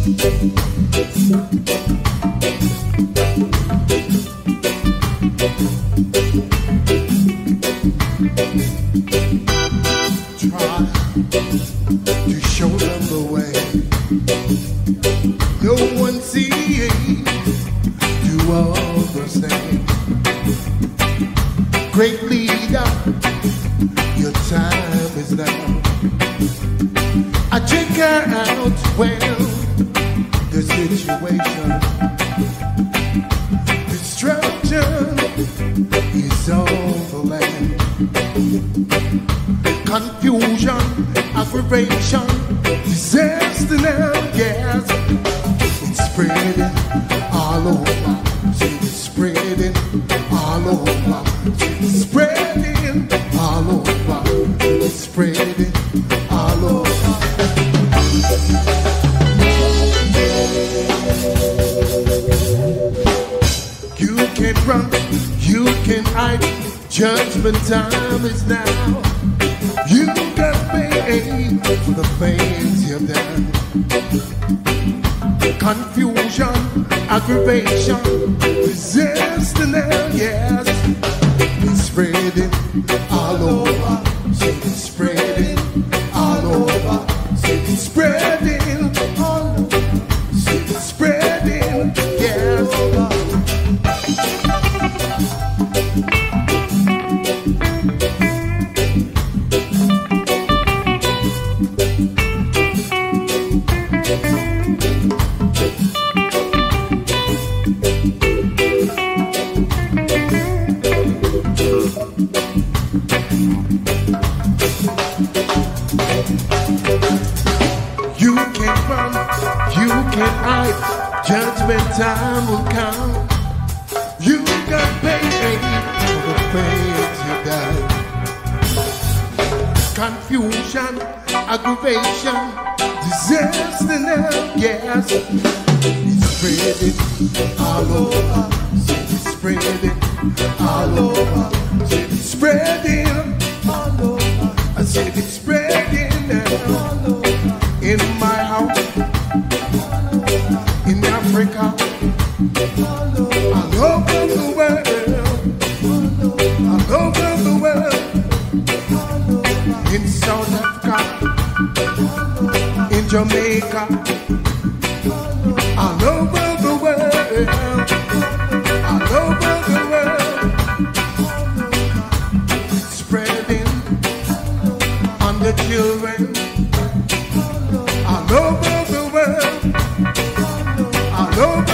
to show them the way. No one seeing, do all the same. Great leader, your time is now. I check out well the situation. Destruction is all the land. Confusion, aggravation, disaster now, yes. It's spreading all over. It's spreading all over. It's spreading all over. It's spreading all over. You can run, you can hide. Judgment time is now. You got paid for the things you've done. Confusion, aggravation, disaster now, yes. It's spreading all over. It's spreading all over. It's spreading all over. It's spreading, yes. You can run, you can hide, judgment time will come. You got paid for the things you've done. Confusion, aggravation, disaster now, yes. It's spreading all over, it's spreading all over, it's spreading all over. I said it's spreading now. In my house, in Africa, all over the world, all over the world, in South Africa, in Jamaica, all over the world, all over the world, spreading on the children. All over the world, all over